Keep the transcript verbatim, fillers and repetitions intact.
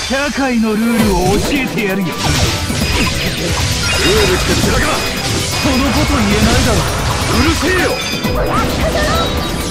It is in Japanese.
社会のルールを教えてやるよ。ルールって面がそのこと言えないだろ。うるせえよ。